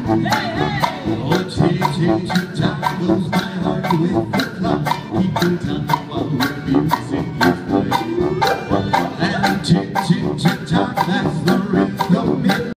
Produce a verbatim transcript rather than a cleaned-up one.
Oh, tick, tick, tick, time goes my heart with the clock, keeping time while the music is playing. And tick, tick.